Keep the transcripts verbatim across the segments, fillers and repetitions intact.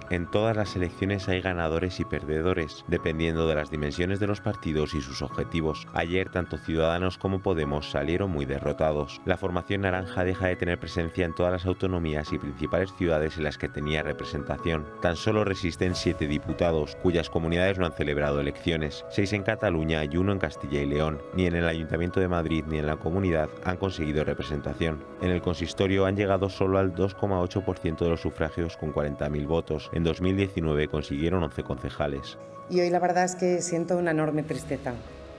En todas las elecciones hay ganadores y perdedores, dependiendo de las dimensiones de los partidos y sus objetivos. Ayer, tanto Ciudadanos como Podemos salieron muy derrotados. La formación naranja deja de tener presencia en todas las autonomías y principales ciudades en las que tenía representación. Tan solo resisten siete diputados, cuyas comunidades no han celebrado elecciones, seis en Cataluña y uno en Castilla y León. Ni en el Ayuntamiento de Madrid ni en la Comunidad han conseguido representación. En el consistorio han llegado solo al dos coma ocho por ciento de los sufragios con cuarenta mil votos. En dos mil diecinueve consiguieron once concejales. Y hoy la verdad es que siento una enorme tristeza.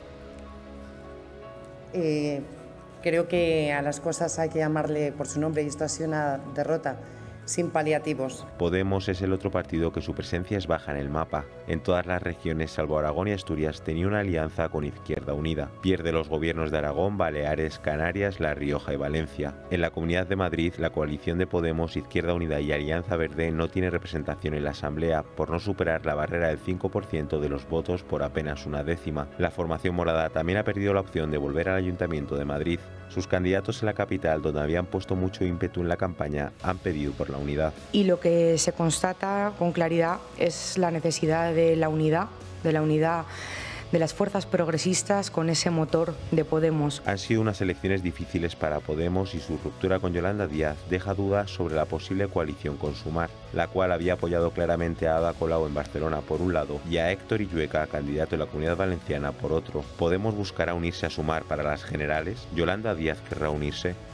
Eh, creo que a las cosas hay que llamarle por su nombre y esto ha sido una derrota sin paliativos. Podemos es el otro partido que su presencia es baja en el mapa. En todas las regiones, salvo Aragón y Asturias, tenía una alianza con Izquierda Unida. Pierde los gobiernos de Aragón, Baleares, Canarias, La Rioja y Valencia. En la Comunidad de Madrid, la coalición de Podemos, Izquierda Unida y Alianza Verde no tiene representación en la Asamblea por no superar la barrera del cinco por ciento de los votos por apenas una décima. La formación morada también ha perdido la opción de volver al Ayuntamiento de Madrid. Sus candidatos en la capital, donde habían puesto mucho ímpetu en la campaña, han pedido por la unidad. Y lo que se constata con claridad es la necesidad de la unidad, de la unidad de las fuerzas progresistas con ese motor de Podemos. Han sido unas elecciones difíciles para Podemos y su ruptura con Yolanda Díaz deja dudas sobre la posible coalición con Sumar, la cual había apoyado claramente a Ada Colau en Barcelona por un lado y a Héctor Illueca, candidato de la Comunidad Valenciana, por otro. ¿Podemos buscará unirse a Sumar para las generales? ¿Yolanda Díaz querrá unirse?